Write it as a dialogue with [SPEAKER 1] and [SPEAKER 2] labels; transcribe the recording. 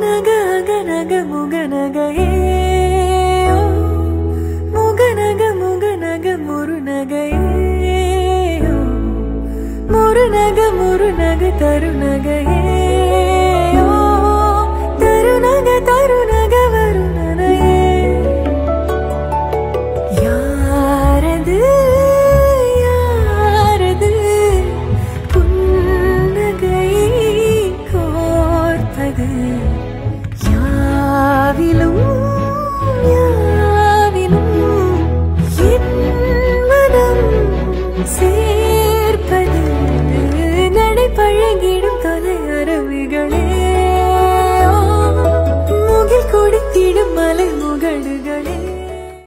[SPEAKER 1] முகநக அகநக முகநகையே முகநக முகநக முருநகையே முருநக முருநக தருநகையே தருநக தருநக வருணனையே யாரது யாரது புன்னகை கோர்த்தது யாவிலும் யாவிலும் என் மனம் சேர்ப்பது நடை பழகிடும் தொலை அரவுகளே முகில் கொடுத்திடும் மலை முகடுகளே